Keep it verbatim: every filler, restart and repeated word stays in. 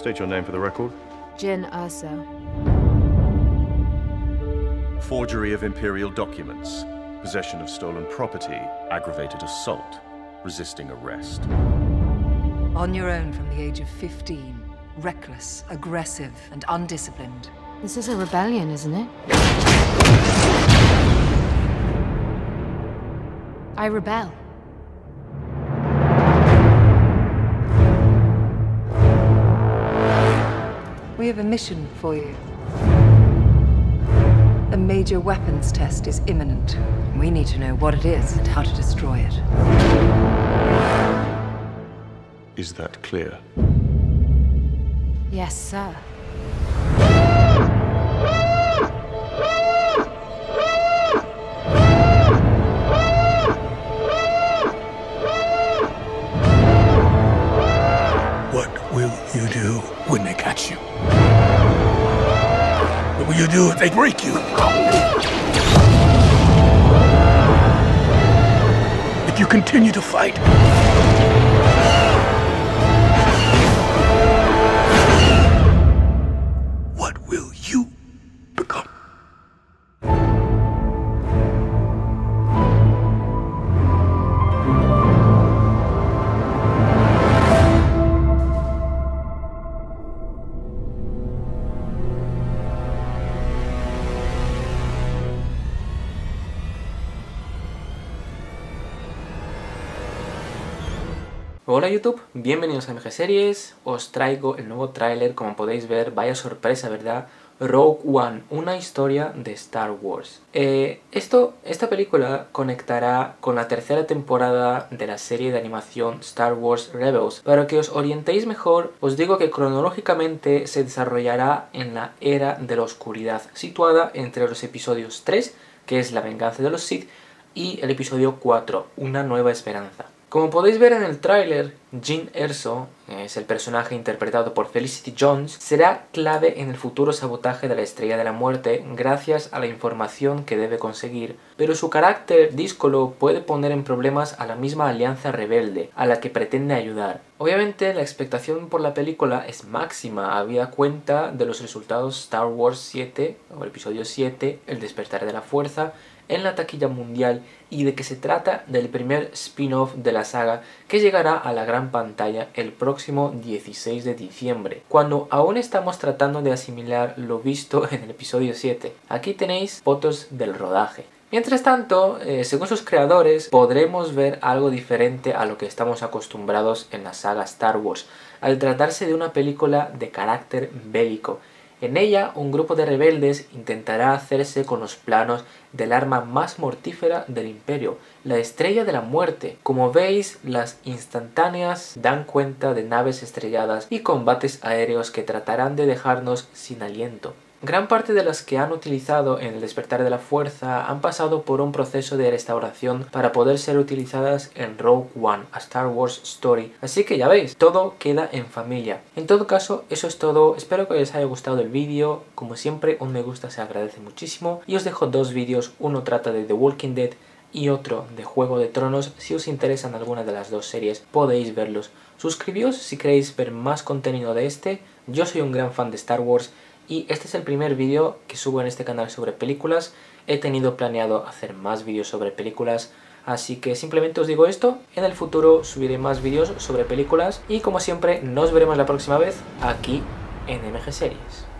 State your name for the record. Jyn Erso. Forgery of imperial documents, possession of stolen property, aggravated assault, resisting arrest. On your own from the age of fifteen. Reckless, aggressive, and undisciplined. This is a rebellion, isn't it? I rebel. We have a mission for you. A major weapons test is imminent. We need to know what it is and how to destroy it. Is that clear? Yes, sir. What will you do when they catch you? What will you do if they break you? If you continue to fight? What will you become? Hola YouTube, bienvenidos a M G Series. Os traigo el nuevo tráiler, como podéis ver, vaya sorpresa, ¿verdad? Rogue One, una historia de Star Wars. Eh, esto, esta película conectará con la tercera temporada de la serie de animación Star Wars Rebels. Para que os orientéis mejor, os digo que cronológicamente se desarrollará en la Era de la Oscuridad, situada entre los episodios tres, que es La Venganza de los Sith, y el episodio cuatro, Una Nueva Esperanza. Como podéis ver en el tráiler, Jyn Erso, es el personaje interpretado por Felicity Jones, será clave en el futuro sabotaje de la Estrella de la Muerte gracias a la información que debe conseguir, pero su carácter díscolo puede poner en problemas a la misma alianza rebelde, a la que pretende ayudar. Obviamente la expectación por la película es máxima, habida cuenta de los resultados Star Wars siete, o el episodio siete, El Despertar de la Fuerza, en la taquilla mundial, y de que se trata del primer spin-off de la saga que llegará a la gran pantalla el próximo dieciséis de diciembre, cuando aún estamos tratando de asimilar lo visto en el episodio siete. Aquí tenéis fotos del rodaje. Mientras tanto, eh, según sus creadores, podremos ver algo diferente a lo que estamos acostumbrados en la saga Star Wars, al tratarse de una película de carácter bélico. En ella, un grupo de rebeldes intentará hacerse con los planos del arma más mortífera del Imperio, la Estrella de la Muerte. Como veis, las instantáneas dan cuenta de naves estrelladas y combates aéreos que tratarán de dejarnos sin aliento. Gran parte de las que han utilizado en el Despertar de la Fuerza han pasado por un proceso de restauración para poder ser utilizadas en Rogue One, a Star Wars Story. Así que ya veis, todo queda en familia. En todo caso, eso es todo. Espero que os haya gustado el vídeo. Como siempre, un me gusta se agradece muchísimo. Y os dejo dos vídeos. Uno trata de The Walking Dead y otro de Juego de Tronos. Si os interesan alguna de las dos series, podéis verlos. Suscribíos si queréis ver más contenido de este. Yo soy un gran fan de Star Wars. Y este es el primer vídeo que subo en este canal sobre películas. He tenido planeado hacer más vídeos sobre películas, así que simplemente os digo esto. En el futuro subiré más vídeos sobre películas y como siempre nos veremos la próxima vez aquí en M G Series.